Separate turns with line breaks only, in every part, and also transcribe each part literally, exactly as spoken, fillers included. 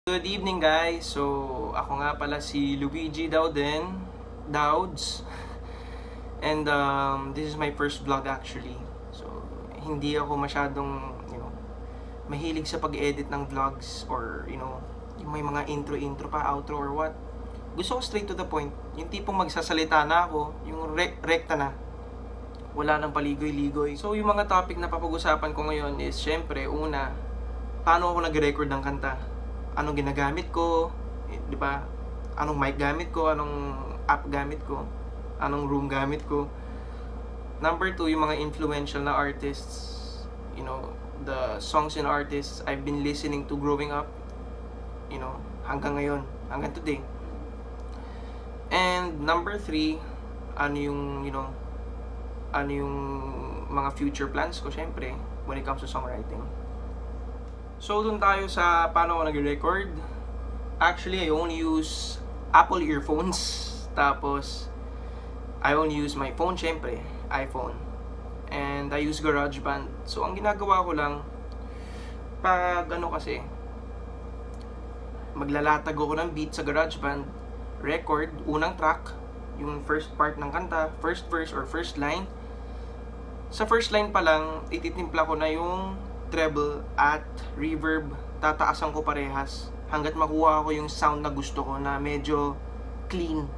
Good evening guys! So, ako nga pala si Luigi Dowden, Douds. And um, this is my first vlog actually. So, hindi ako masyadong, you know, mahilig sa pag-edit ng vlogs or, you know, yung may mga intro-intro pa, outro or what. Gusto ko straight to the point. Yung tipong magsasalita na ako, yung re rekta na. Wala nang paligoy-ligoy. So, yung mga topic na papag-usapan ko ngayon is, syempre, una, paano ako nag-record ng kanta? Anong ginagamit ko, eh, di ba? Anong mic gamit ko, anong app gamit ko, anong room gamit ko. Number two, yung mga influential na artists, you know, the songs and artists I've been listening to growing up, you know, hanggang ngayon, hanggang today. And number three, ano yung, you know, ano yung mga future plans ko, syempre, when it comes to songwriting. So, dun tayo sa paano ako nag-record. Actually, I only use Apple earphones. Tapos, I only use my phone, syempre, iPhone. And I use GarageBand. So, ang ginagawa ko lang, pag ano kasi, maglalatag ako ng beat sa GarageBand, record, unang track, yung first part ng kanta, first verse or first line. Sa first line pa lang, ititimpla ko na yung treble at reverb, tataasan ko parehas hanggat makuha ko yung sound na gusto ko na medyo clean.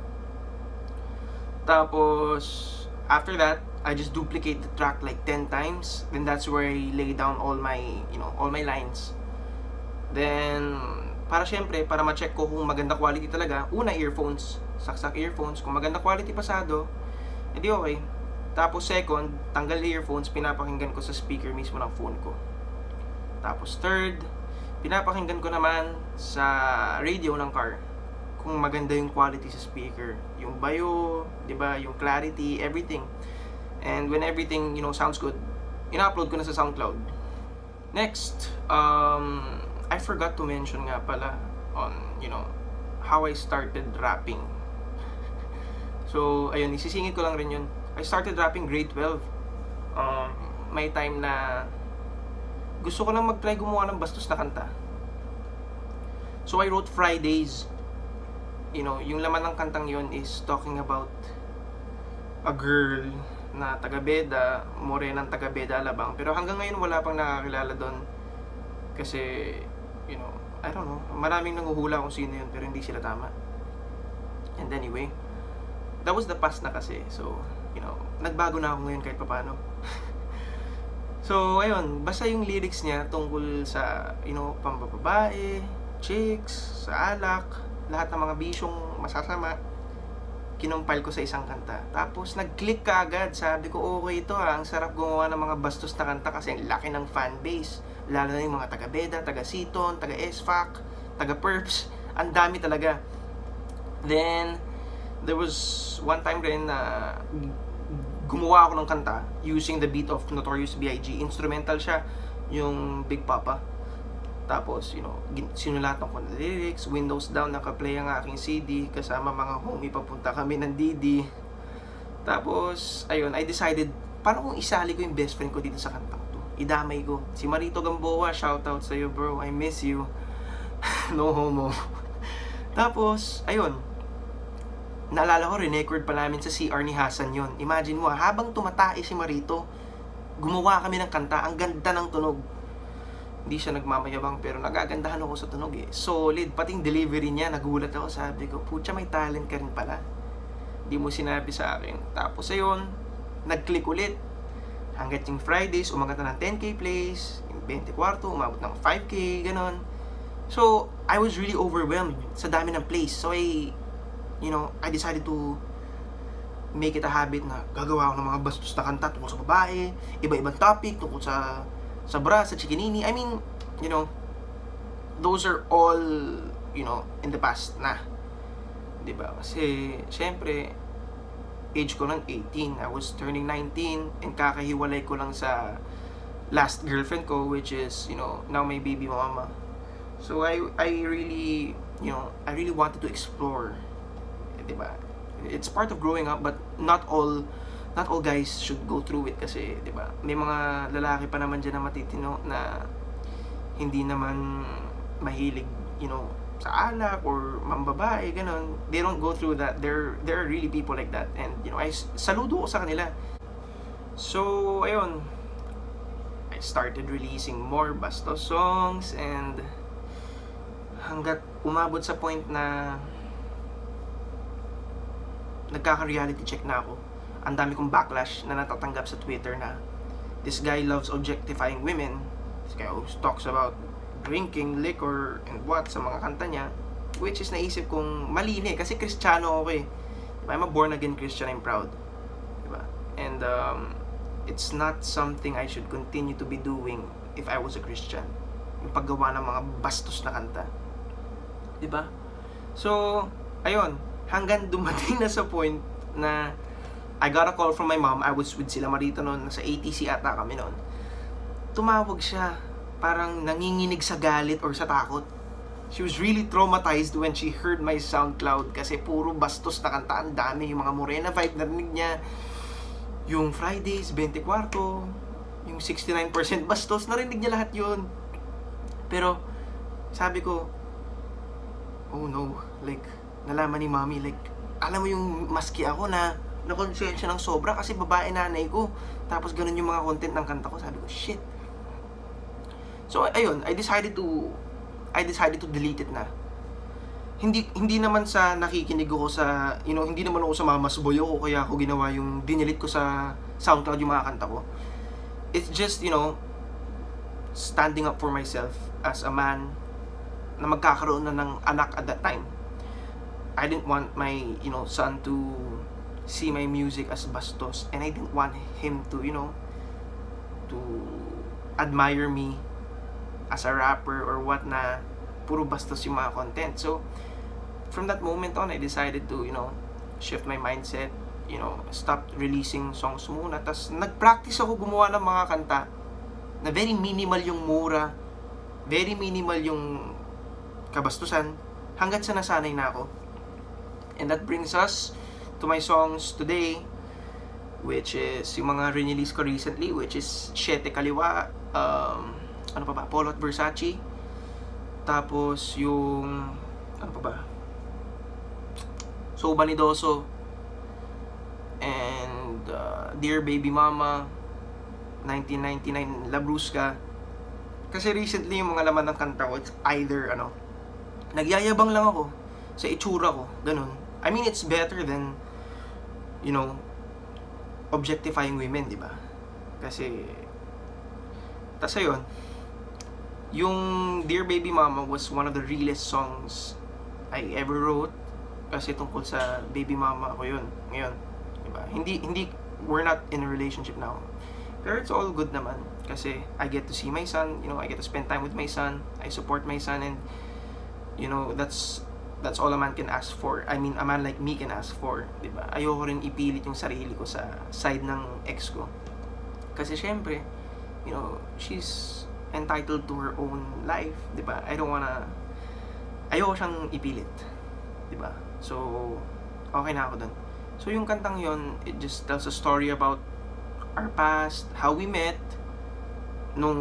Tapos after that, I just duplicate the track like ten times. Then that's where I lay down all my, you know, all my lines. Then para syempre, para ma-check ko kung maganda quality talaga, una earphones, saksak earphones. Kung maganda quality pasado, edi okay. Tapos second, tanggal earphones, pinapakinggan ko sa speaker mismo ng phone ko. Tapos third, pinapakinggan ko naman sa radio ng car kung maganda yung quality sa speaker, yung bio, 'di ba, yung clarity, everything. And when everything, you know, sounds good, ina-upload ko na sa SoundCloud. Next, um I forgot to mention nga pala on, you know, how I started rapping. So, ayun, isisingit ko lang rin yun. I started rapping grade twelve. Um, may time na gusto ko lang mag-try gumawa ng bastos na kanta. So I wrote Fridays. You know, yung laman ng kantang yon is talking about a girl na taga-Beda, morenang taga-Beda, Alabang. Pero hanggang ngayon wala pang nakakilala doon. Kasi, you know, I don't know, maraming nanguhula kung sino yun pero hindi sila tama. And anyway, that was the past na kasi. So, you know, nagbago na ako ngayon kahit papaano. So, ayun, basta yung lyrics niya tungkol sa, you know, pambababae, chicks, sa alak, lahat ng mga bisyong masasama, kinumpile ko sa isang kanta. Tapos, nag-click ka agad. Sabi ko, okay ito ha, ang sarap gumawa ng mga bastos na kanta kasi ang laki ng fanbase. Lalo na yung mga taga-Beda, taga-Seaton, taga-S F A C, taga-Perps. Ang dami talaga. Then, there was one time rin na gumawa ako ng kanta using the beat of Notorious B I G. Instrumental siya, yung Big Papa. Tapos, you know, sinulatan ko na lyrics, windows down, nakaplay ang aking C D, kasama mga homie, papunta kami ng D D. Tapos, ayun, I decided, paano kung isali ko yung best friend ko dito sa kantang to? Idamay ko. Si Marito Gamboa, shoutout sa'yo bro, I miss you. No homo. Tapos, ayun, naalala ko, re-record pa namin sa C R ni Hasan yon. Imagine mo, habang tumatae si Marito, gumawa kami ng kanta. Ang ganda ng tunog. Hindi siya nagmamayabang, pero nagagandahan ako sa tunog eh. Solid. Pating delivery niya, nagulat ako. Sabi ko, putya, may talent ka rin pala. Hindi mo sinabi sa akin. Tapos ayun, nag-click ulit. Hanggat yung Fridays, umagat na ng ten K plays. Yung twenty-four, umabot ng five K, ganon. So, I was really overwhelmed sa dami ng plays. So, I... you know, I decided to make it a habit na gagawa ako ng mga bastos na kanta tungkol sa babae, iba-ibang topic tungkol sa sa bra, sa chikinini. I mean, you know, those are all, you know, in the past na. Diba? Kasi, syempre, age ko lang eighteen. I was turning nineteen and kakahiwalay ko lang sa last girlfriend ko, which is, you know, now my baby mama. So, I, I really, you know, I really wanted to explore. Diba? It's part of growing up, but not all not all guys should go through it kasi, diba? May mga lalaki pa naman dyan na matitino na hindi naman mahilig, you know, sa alak or mambabae, ganon. They don't go through that. There, there are really people like that. And, you know, I saludo ko sa kanila. So, ayun. I started releasing more Bastos songs and hanggat umabot sa point na nagkaka-reality check na ako. Ang dami kong backlash na natatanggap sa Twitter na this guy loves objectifying women. This guy always talks about drinking, liquor, and what sa mga kanta niya. Which is naisip kong mali na eh. Kasi Kristiyano ako eh. Diba? I'm a born again Christian, I'm proud. Diba? And um, it's not something I should continue to be doing if I was a Christian. Yung paggawa ng mga bastos na kanta. Diba? So, ayun. Hanggang dumating na sa point na I got a call from my mom. I was with sila Marita noon. Nasa A T C ata kami noon. Tumawag siya. Parang nanginginig sa galit or sa takot. She was really traumatized when she heard my SoundCloud kasi puro bastos na kanta. Ang dami. Yung mga Morena vibe narinig niya. Yung Fridays, twenty-four. Yung sixty-nine percent bastos. Narinig niya lahat yun. Pero, sabi ko, oh no. Like, nalaman ni mommy. Like, alam mo yung maski ako na nakonsensya ng sobra kasi babae nanay ko. Tapos ganun yung mga content ng kanta ko. Sabi ko, shit. So, ayun, I decided to I decided to delete it na. Hindi hindi naman sa nakikinig ako sa, you know, hindi naman ako sa mamasboy ako kaya ako ginawa yung dinilit ko sa SoundCloud yung mga kanta ko. It's just, you know, standing up for myself as a man na magkakaroon na ng anak at that time. I didn't want my, you know, son to see my music as bastos, and I didn't want him to, you know, to admire me as a rapper or what na puro bastos yung mga content. So, from that moment on, I decided to, you know, shift my mindset, you know, stop releasing songs muna. Tapos, nag-practice ako gumawa ng mga kanta na very minimal yung mura, very minimal yung kabastusan, hanggat sa nasanay na ako. And that brings us to my songs today, which is yung mga re-release ko recently, which is Siete Kaliwa, um, ano pa ba? Polo at Versace. Tapos yung ano pa ba? So Vanidoso and uh, Dear Baby Mama, nineteen ninety-nine La Brusca. Kasi recently yung mga laman ng kanta ko, it's either ano, nagyayabang lang ako sa itsura ko, ganun. I mean, it's better than, you know, objectifying women, di ba? Kasi tas ayun, yung Dear Baby Mama was one of the realest songs I ever wrote kasi tungkol sa baby mama ko yun ngayon, diba? Hindi, hindi, we're not in a relationship now, pero it's all good naman kasi I get to see my son, you know, I get to spend time with my son, I support my son, and you know, that's that's all a man can ask for. I mean, a man like me can ask for, diba? Ayoko rin ipilit yung sarili ko sa side ng ex ko kasi syempre, you know, she's entitled to her own life, diba? I don't wanna, ayoko siyang ipilit, diba? So, okay na ako dun. So, yung kantang yon, it just tells a story about our past, how we met, nung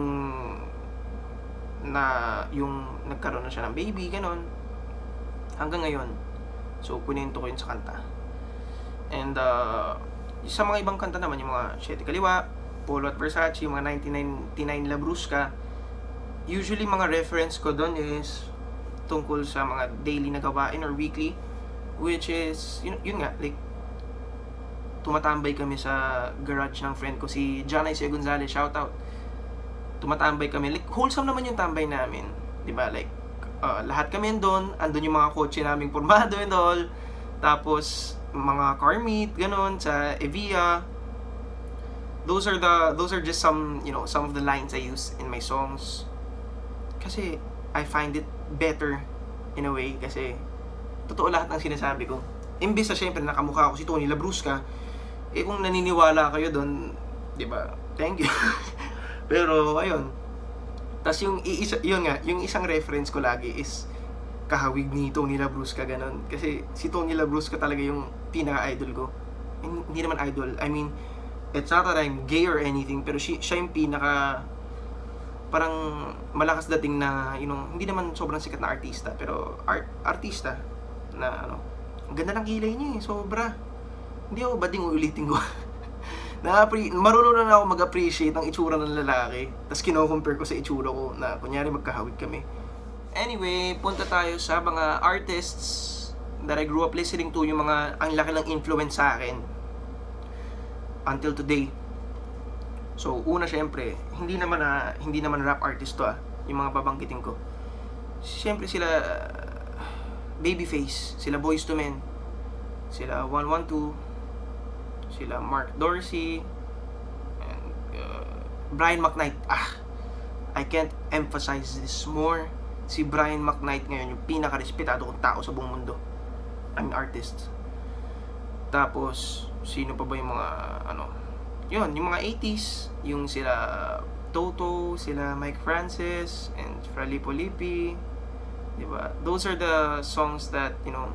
na yung nagkaroon na siya ng baby, ganon, hanggang ngayon. So, kunento ko yun sa kanta. And, uh, sa mga ibang kanta naman, yung mga Siete Kaliwa, Polo at Versace, yung mga nineteen ninety-nine La Brusca, usually mga reference ko doon is tungkol sa mga daily na gawain or weekly, which is, yun, yun nga, like, tumatambay kami sa garage ng friend ko, si Janay C. Gonzalez, shout out. Tumatambay kami, like, wholesome naman yung tambay namin, diba? Like, uh, lahat kami doon, andun yung mga kotse naming formado and all, tapos, mga car meet, ganon, sa Evia. Those are the, those are just some, you know, some of the lines I use in my songs. Kasi, I find it better, in a way, kasi, totoo lahat ng sinasabi ko. Imbis na syempre, nakamukha ko si Tony La Brusca, eh kung naniniwala kayo doon, di ba? Thank you. Pero, ayun. Tapos yung, isa, yun nga, yung isang reference ko lagi is, kahawig ni Tony La Brusca, ganon. Kasi, si Tony La Brusca talaga yung pinaka-idol ko. And, hindi naman idol, I mean, it's not that I'm gay or anything, pero siya, siya yung pinaka parang malakas dating na, you know, hindi naman sobrang sikat na artista, pero art, artista na ano, ang ganda ng kilay niya eh, sobra. Hindi ako bading uulitin ko. na marunong na ako mag-appreciate ng itsura ng lalaki, tapos kino-compare ko sa itsura ko na kunyari magkahawig kami. Anyway, punta tayo sa mga artists that I grew up listening to, yung mga ang laki ng influence sa akin until today. So, una syempre, hindi naman na hindi naman rap artist to ah, yung mga babanggitin ko. Syempre sila Babyface, sila Boyz two Men, sila one one two, sila Mark Dorsey, and uh, Brian McKnight. Ah, I can't emphasize this more. Si Brian McKnight ngayon yung pinaka-respetado kong tao sa buong mundo. I mean, artist. Tapos, sino pa ba yung mga, ano, yun, yung mga eighties, yung sila Toto, sila Mike Francis, and Fra Lippo Lippi, diba? Those are the songs that, you know,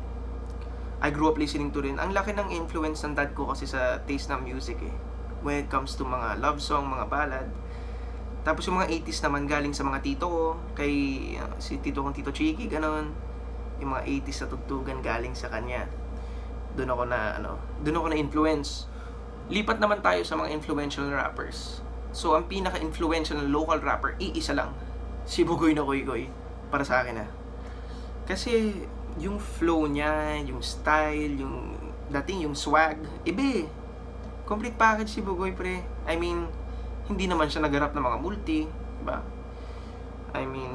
I grew up listening to rin. Ang laki ng influence ng dad ko kasi sa taste ng music eh. When it comes to mga love song, mga ballad. Tapos yung mga eighties naman galing sa mga tito ko, kay uh, si tito kong Tito Chiki, ganon. Yung mga eighties na tugtugan galing sa kanya. Doon ako na, ano, doon ako na influence. Lipat naman tayo sa mga influential rappers. So, ang pinaka-influential na local rapper, iisa lang. Si Bugoy na Koy Koy. Para sa akin, ha. Kasi, yung flow niya, yung style, yung dating, yung swag, iba eh. Complete package si Bugoy, pre. I mean, hindi naman siya nag-rap ng mga multi, diba? I mean,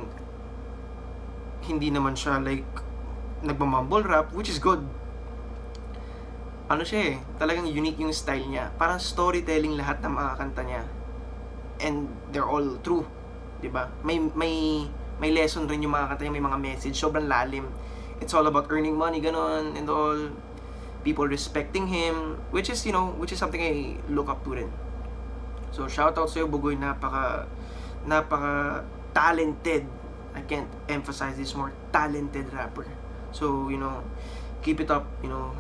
hindi naman siya like, nagmamumble rap, which is good. Ano siya eh, talagang unique yung style niya. Parang storytelling lahat ng mga kanta niya. And they're all true, 'di ba? May may may lesson rin yung mga kanta niya, may mga message, sobrang lalim. It's all about earning money, ganon, and all. People respecting him, which is, you know, which is something I look up to rin. So, shout out sa'yo, Bugoy, napaka napaka talented. I can't emphasize this more, talented rapper. So, you know, keep it up, you know.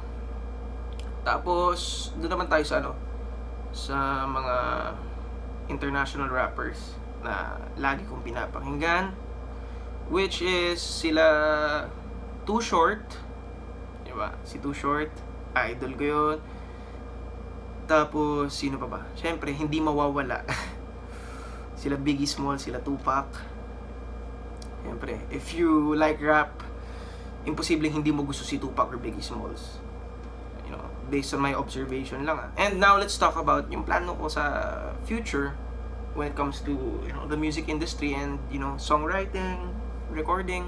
Tapos, doon naman tayo sa ano, sa mga international rappers na lagi kong pinapakinggan, which is sila Too Short, diba? Si Too Short, idol ko yun. Tapos, sino pa ba? Siyempre, hindi mawawala. Sila Biggie Small, sila Tupac. Siyempre, if you like rap, imposibleng hindi mo gusto si Tupac or Biggie Smalls. You know, based on my observation lang ah. And now, let's talk about yung plano ko sa future when it comes to, you know, the music industry and, you know, songwriting, recording.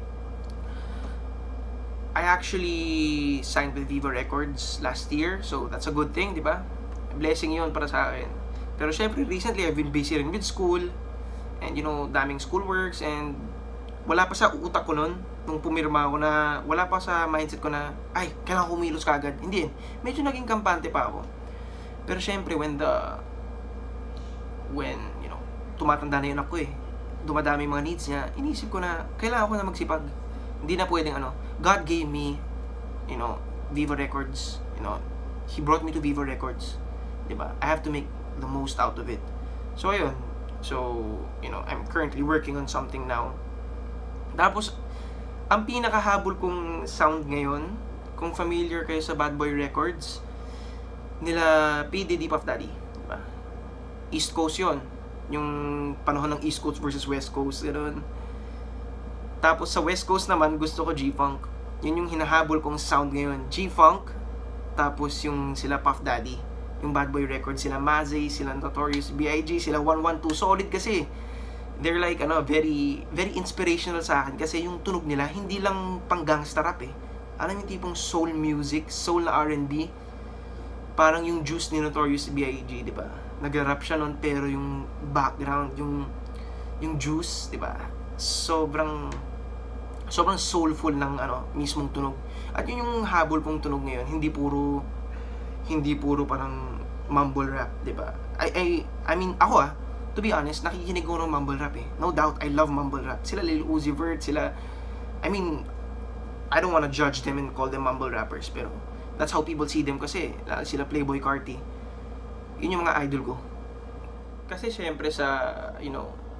I actually signed with Viva Records last year, so that's a good thing, di ba? Blessing yun para sa akin. Pero syempre, recently, I've been busy rin with school, and you know, daming schoolworks, and wala pa sa utak ko nun, nung pumirma ako na, wala pa sa mindset ko na, ay, kailangan kumilos kagad. Hindi, medyo naging kampante pa ako. Pero syempre, when the, when, you know, tumatanda na yun ako eh, dumadami mga needs niya, inisip ko na, kailangan ko na magsipag. Hindi na pwedeng ano, God gave me, you know, Viva Records, you know, He brought me to Viva Records, diba? I have to make the most out of it. So, ayun. So, you know, I'm currently working on something now. Tapos, ang pinakahabol kong sound ngayon, kung familiar kayo sa Bad Boy Records, nila P. Diddy, Puff Daddy, diba? East Coast yon, yung panahon ng East Coast versus West Coast, gano'n. Tapos sa West Coast naman, gusto ko G-Funk. Yun yung hinahabol kong sound ngayon. G-Funk, tapos yung sila Puff Daddy, yung Bad Boy Records, sila Mazzy, sila Notorious B I G, sila one one two, solid kasi. They're like, ano, very, very inspirational sa akin kasi yung tunog nila, hindi lang pang gangsta rap eh. Alam yung tipong soul music, soul na R and B. Parang yung Juice ni Notorious B I G, di ba? Nag-rap siya nun, pero yung background, yung, yung Juice, di ba? Sobrang, sobrang soulful ng ano mismong tunog. At yun yung habol kong tunog ngayon, hindi puro hindi puro parang mumble rap, 'di ba? I I I mean ako ah, to be honest, nakikinig ko ng mumble rap eh. No doubt I love mumble rap. Sila Lil Uzi Vert, sila, I mean, I don't wanna judge them and call them mumble rappers, pero that's how people see them kasi sila Playboy Carti. Yun yung mga idol ko. Kasi syempre sa, you know,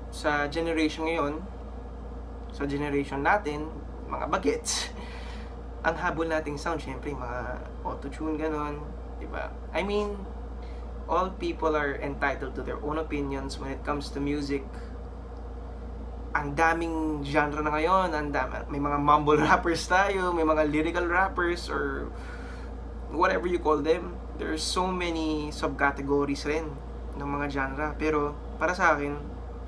sa generation ngayon, sa generation natin, mga bagets, ang habol nating sound, syempre, mga auto-tune, ganon, diba? I mean, all people are entitled to their own opinions when it comes to music. Ang daming genre na ngayon, ang dami, may mga mumble rappers tayo, may mga lyrical rappers, or whatever you call them. There's so many subcategories rin ng mga genre. Pero, para sa akin,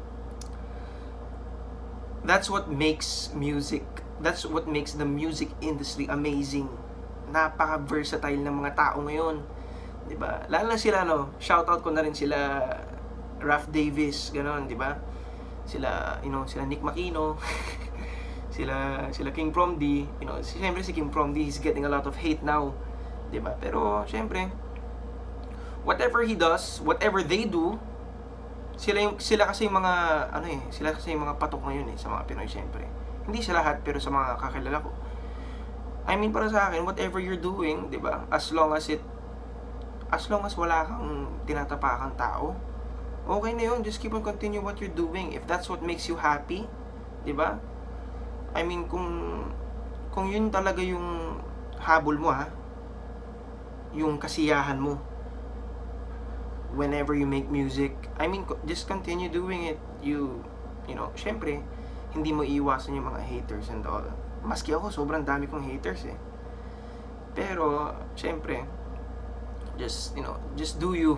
that's what makes music, that's what makes the music industry amazing. Napaka-versatile ng mga tao ngayon, diba? Lalo na sila, no, shoutout ko na rin sila Raf Davis, ganon, diba? Sila, you know, sila Nick Makino, sila sila King From D, you know, siyempre si King From D, he's getting a lot of hate now, diba? Pero siyempre, whatever he does, whatever they do, sila yung, sila kasi yung mga ano eh, sila kasi yung mga patok ngayon eh sa mga Pinoy, siyempre. Hindi sa lahat, pero sa mga kakilala ko. I mean, para sa akin, whatever you're doing, 'di ba? As long as it as long as wala kang tinatapakang tao, okay na 'yun. Just keep on continue what you're doing if that's what makes you happy, 'di ba? I mean, kung kung 'yun talaga yung habol mo, ha, yung kasiyahan mo whenever you make music, I mean, just continue doing it. You, you know, syempre, hindi mo iiwasan yung mga haters and all. Maski ako, sobrang dami kong haters eh. Pero, syempre, just, you know, just do you.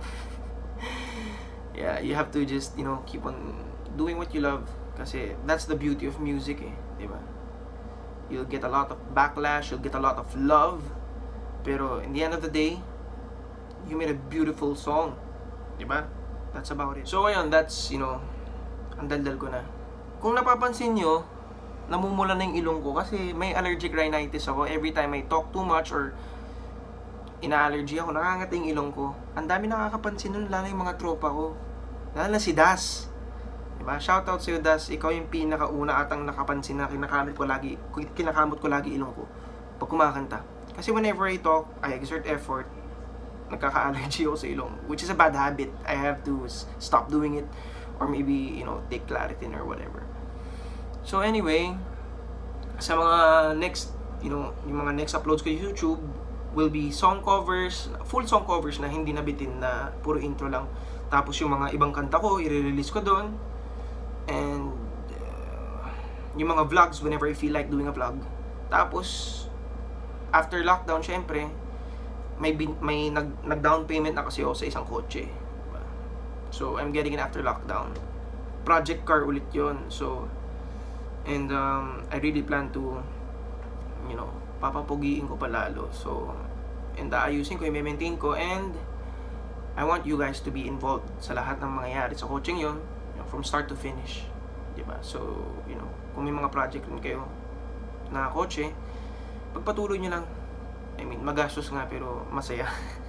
Yeah, you have to just, you know, keep on doing what you love. Kasi, that's the beauty of music eh, diba? You'll get a lot of backlash, you'll get a lot of love. Pero, in the end of the day, you made a beautiful song, diba? That's about it. So ayun, that's, you know, ang daldal ko na. Kung napapansin nyo, namumula na yung ilong ko kasi may allergic rhinitis ako. Every time I talk too much or ina-allergy ako, nakangati yung ilong ko. Ang dami nakakapansin nun, lalo yung mga tropa ko. Lalo na si Das, diba? Shoutout sa'yo, Das. Ikaw yung pinakauna atang nakapansin na kinakamot ko lagi, kinakamot ko lagi ilong ko pag kumakanta. Kasi whenever I talk, I exert effort, nagkaka-allergy ako sa ilong, which is a bad habit. I have to stop doing it, or maybe, you know, take Claritin or whatever. So anyway, sa mga next, you know, yung mga next uploads ko sa YouTube will be song covers, full song covers na hindi nabitin, na puro intro lang. Tapos yung mga ibang kanta ko, i-release ko doon. And uh, yung mga vlogs whenever I feel like doing a vlog. Tapos after lockdown, syempre, may bin, may nag nag down payment na kasi ako sa isang kotse. So I'm getting it after lockdown. Project car ulit 'yon. So and um I really plan to, you know, papapugiin ko palalo. So and ayusin ko, i-maintain ko, and I want you guys to be involved sa lahat ng mangyayari sa coaching 'yon, you know, from start to finish, 'di ba? So, you know, kung may mga project rin kayo na kotse, pagpatuloy niyo lang. I mean, magastos nga pero masaya.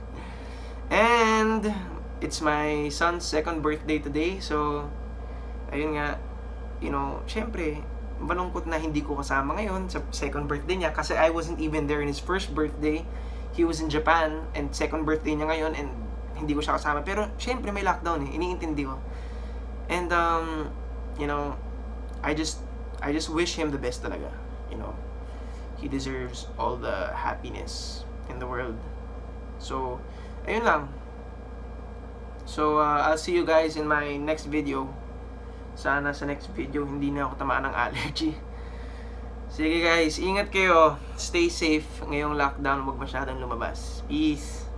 And it's my son's second birthday today. So, ayun nga, you know, syempre, malungkot na hindi ko kasama ngayon sa second birthday niya kasi I wasn't even there in his first birthday. He was in Japan and second birthday niya ngayon and hindi ko siya kasama. Pero syempre may lockdown eh, iniintindi ko. And um, you know, I just I just wish him the best talaga, you know. He deserves all the happiness in the world. So, ayun lang. So, uh, I'll see you guys in my next video. Sana sa next video hindi na ako tamaan ng allergy. Sige guys, ingat kayo. Stay safe ngayong lockdown. Huwag masyadong lumabas. Peace.